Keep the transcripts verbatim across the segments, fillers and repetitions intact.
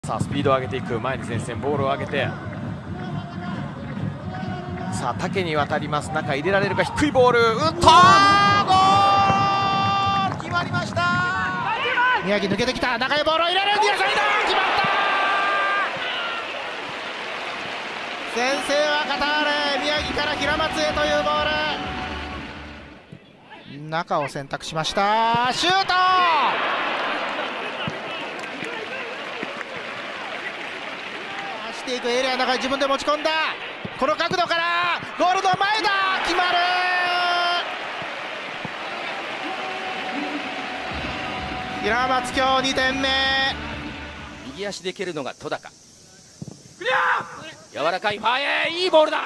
さあスピードを上げていく、前に前線ボールを上げて、さあ竹に渡ります。中入れられるか、低いボール打った、ゴール決まりました。 宮城抜けてきた、中へボールを入れる、ニアサイド決まった。先制はカターレ、宮城から平松へというボール、中を選択しました。シュート、走っていくエリアの中に自分で持ち込んだ、この角度からゴールの前だ、決まる。平松今日にてんめ。 右足で蹴るのが戸高、柔らかいファーへ、いいボールだ。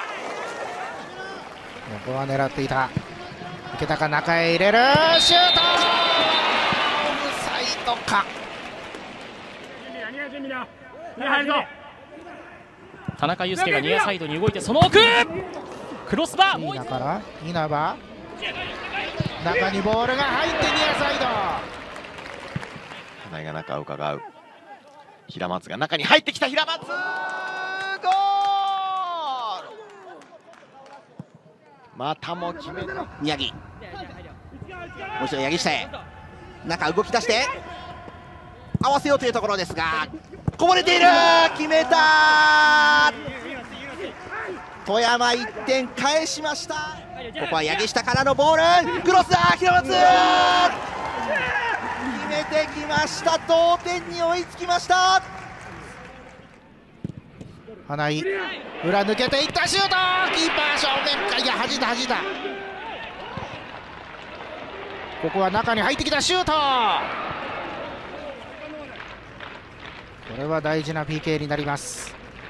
ここは狙っていた、池田か、中へ入れる、シュート、オフサイドか。 田中佑介がニアサイドに動いて、その奥クロスバー、 稲から稲葉、中にボールが入ってニアサイド、 花井が中を伺う、平松が中に入ってきた、平松ゴール、またも決めた宮城、もう一度柳下へ、中動き出して合わせようというところですが、こぼれている、決めた。富山いってん返しました。ここは柳下からのボール、クロスだ、平松決めてきました。同点に追いつきました。 花井裏抜けていった、シュート、キーパー正面か、いや弾いた弾いた、ここは中に入ってきた、シュート、これは大事な ピーケー になります。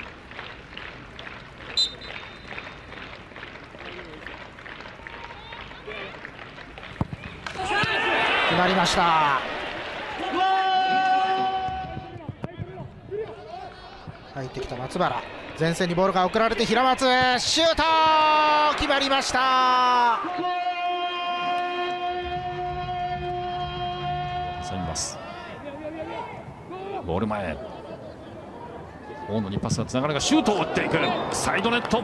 決まりました。入ってきた松原、前線にボールが送られて平松へ、シュート決まりました。 攻めます。ボール前、大野にパスがつながるが、シュートを打っていく、サイドネット、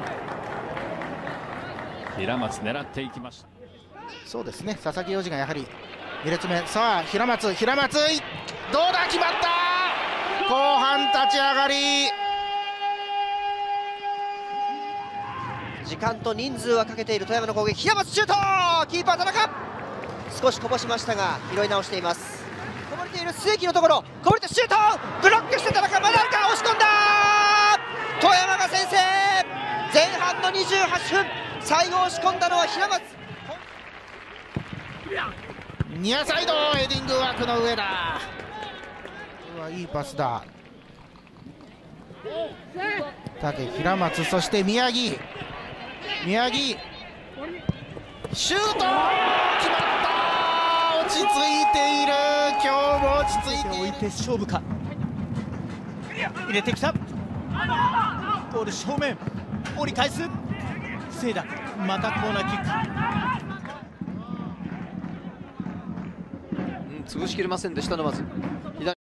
平松狙っていきました。 そうですね、佐々木洋二がやはりに列目、さあ平松、平松どうだ、決まった。後半立ち上がり、 時間と人数はかけている富山の攻撃、平松シュート、キーパー田中少しこぼしましたが拾い直しています。こぼれている末木のところ、こぼれてシュート、ブロックして田中、まだあるか、押し込んだ。富山が先制、前半のにじゅうはっぷん、最後押し込んだのは平松。 ニアサイドヘディング枠の上だ。これはいいパスだ。竹、平松、そして宮城、宮城シュート決まった。落ち着いている、今日も落ち着いている。 置いて勝負か、入れてきた、ゴール正面、折り返す、防いだ、またコーナーキック、 うん、潰しきれませんでしたの、まず左。